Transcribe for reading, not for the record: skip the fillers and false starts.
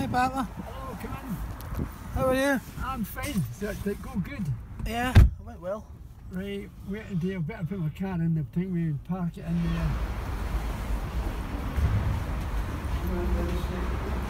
partner. Hello, come in. How are you? I'm fine. Did it go good? Yeah, it went well. Right, wait until I better put my car in the thing, we park it in there.